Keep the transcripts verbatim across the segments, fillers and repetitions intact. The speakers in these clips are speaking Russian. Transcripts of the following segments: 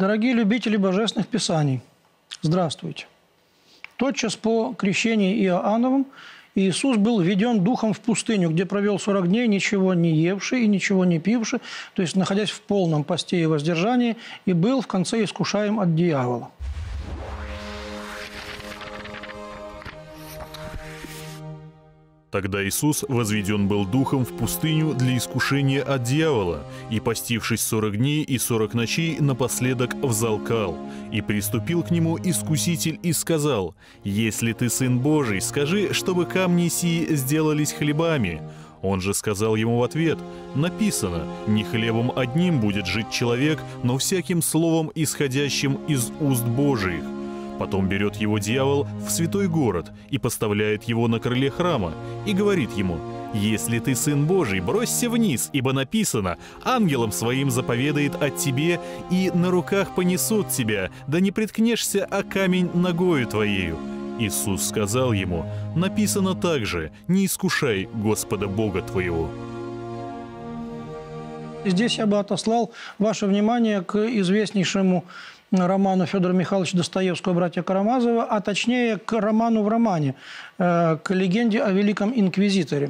Дорогие любители божественных писаний, здравствуйте. Тотчас по крещении Иоанновым Иисус был введен духом в пустыню, где провел сорок дней, ничего не евший и ничего не пивший, то есть находясь в полном посте и воздержании, и был в конце искушаем от дьявола. Тогда Иисус возведен был духом в пустыню для искушения от дьявола, и, постившись сорок дней и сорок ночей, напоследок взалкал. И приступил к нему искуситель и сказал: «Если ты Сын Божий, скажи, чтобы камни сии сделались хлебами». Он же сказал ему в ответ: «Написано, не хлебом одним будет жить человек, но всяким словом, исходящим из уст Божиих». Потом берет его дьявол в святой город и поставляет его на крыле храма и говорит ему: «Если ты Сын Божий, бросься вниз, ибо написано, ангелам своим заповедает от тебе, и на руках понесут тебя, да не приткнешься о камень ногою твоею». Иисус сказал ему: «Написано также, не искушай Господа Бога твоего». Здесь я бы отослал ваше внимание к известнейшему роману Федора Михайловича Достоевского «Братья Карамазовы», а точнее к роману в романе, к легенде о Великом Инквизиторе,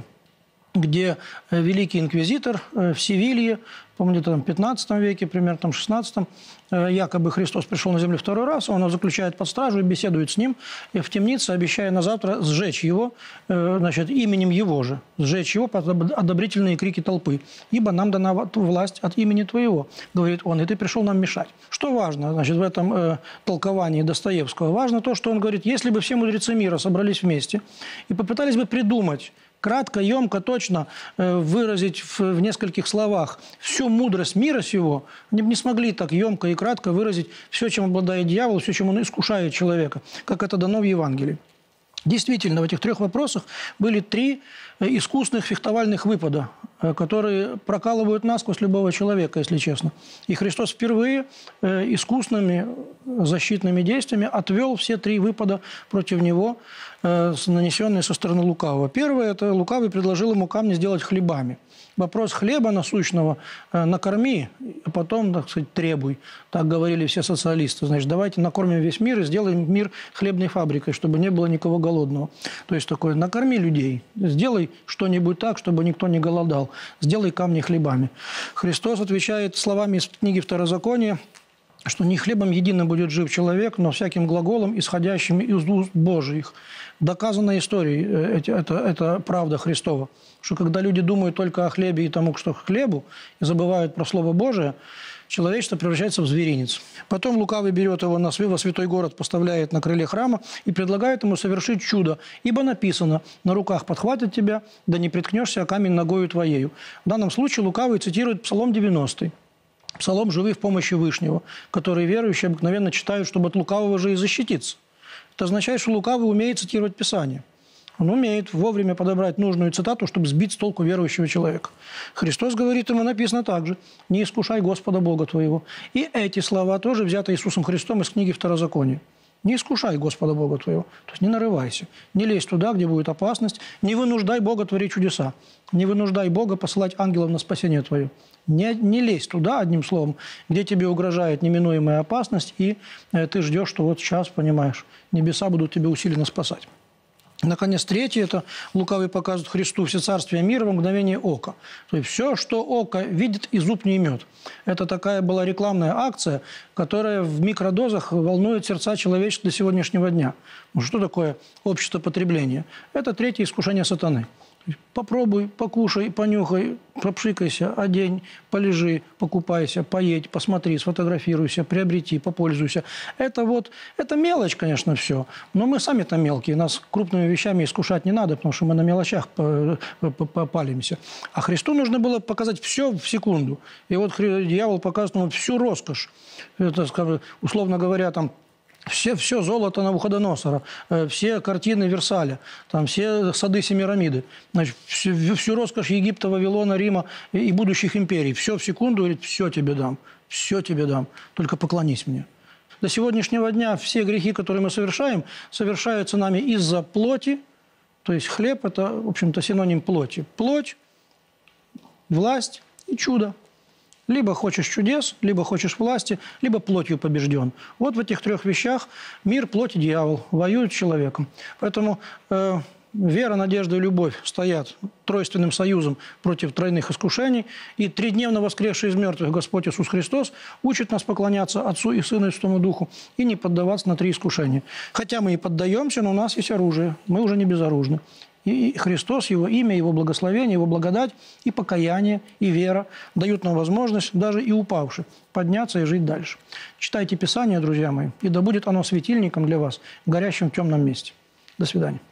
где Великий Инквизитор в Севилье, помню, там в пятнадцатом веке, примерно там в шестнадцатом, якобы Христос пришел на землю второй раз, он его заключает под стражу и беседует с ним, и в темнице, обещая на завтра сжечь его, значит, именем его же, сжечь его под одобрительные крики толпы. «Ибо нам дана власть от имени твоего», говорит он, «и ты пришел нам мешать». Что важно, значит, в этом э, толковании Достоевского? Важно то, что он говорит: если бы все мудрецы мира собрались вместе и попытались бы придумать, кратко, емко, точно э, выразить в, в нескольких словах всю мудрость мира сего, они бы не смогли так емко и кратко выразить все, чем обладает дьявол, все, чем он искушает человека, как это дано в Евангелии. Действительно, в этих трех вопросах были три искусных фехтовальных выпада, которые прокалывают насквозь любого человека, если честно. И Христос впервые искусными защитными действиями отвел все три выпада против него, нанесенные со стороны лукавого. Первое – это лукавый предложил ему камни сделать хлебами. Вопрос хлеба насущного накорми, а потом, так сказать, требуй. Так говорили все социалисты. Значит, давайте накормим весь мир и сделаем мир хлебной фабрикой, чтобы не было никого голодного. То есть такое: накорми людей, сделай что-нибудь так, чтобы никто не голодал, сделай камни хлебами. Христос отвечает словами из книги Второзакония, что не хлебом единым будет жив человек, но всяким глаголом, исходящим из уст Божиих. Доказано историей, это, это, это правда Христова, что когда люди думают только о хлебе и тому, что хлебу, и забывают про Слово Божие, человечество превращается в зверинец. Потом лукавый берет его на во святой город, поставляет на крыле храма и предлагает ему совершить чудо. Ибо написано: «На руках подхватят тебя, да не приткнешься о камень ногою твоею». В данном случае лукавый цитирует Псалом девяностый. Псалом «Живы в помощи Вышнего», который верующие обыкновенно читают, чтобы от лукавого же и защититься. Это означает, что лукавый умеет цитировать Писание. Он умеет вовремя подобрать нужную цитату, чтобы сбить с толку верующего человека. Христос говорит ему, написано также: «Не искушай Господа Бога твоего». И эти слова тоже взяты Иисусом Христом из книги Второзакония. Не искушай Господа Бога твоего. То есть не нарывайся. Не лезь туда, где будет опасность. Не вынуждай Бога творить чудеса. Не вынуждай Бога посылать ангелов на спасение твое. Не, не лезь туда, одним словом, где тебе угрожает неминуемая опасность, и э, ты ждешь, что вот сейчас, понимаешь, небеса будут тебя усиленно спасать. Наконец, третье – это лукавый показывает Христу все царствие мира в мгновение ока. То есть все, что око видит, и зуб не имет. Это такая была рекламная акция, которая в микродозах волнует сердца человечества до сегодняшнего дня. Ну, что такое общество потребления? Это третье искушение сатаны. Попробуй, покушай, понюхай, пропшикайся, одень, полежи, покупайся, поедь, посмотри, сфотографируйся, приобрети, попользуйся. Это вот, это мелочь, конечно, все. Но мы сами-то мелкие, нас крупными вещами искушать не надо, потому что мы на мелочах попалимся. А Христу нужно было показать все в секунду. И вот дьявол показывает ему всю роскошь. Это, условно говоря, там, Все, все золото Навуходоносора, все картины Версаля, там, все сады Семирамиды, значит, всю, всю роскошь Египта, Вавилона, Рима и будущих империй. Все в секунду, говорит: все тебе дам, все тебе дам, только поклонись мне. До сегодняшнего дня все грехи, которые мы совершаем, совершаются нами из-за плоти, то есть хлеб – это, в общем-то, синоним плоти. Плоть, власть и чудо. Либо хочешь чудес, либо хочешь власти, либо плотью побежден. Вот в этих трех вещах мир, плоть и дьявол воюют с человеком. Поэтому э, вера, надежда и любовь стоят тройственным союзом против тройных искушений. И тридневно воскресший из мертвых Господь Иисус Христос учит нас поклоняться Отцу и Сыну и Святому Духу и не поддаваться на три искушения. Хотя мы и поддаемся, но у нас есть оружие. Мы уже не безоружны. И Христос, Его имя, Его благословение, Его благодать и покаяние, и вера дают нам возможность, даже и упавши, подняться и жить дальше. Читайте Писание, друзья мои, и да будет оно светильником для вас, горящим в темном месте. До свидания.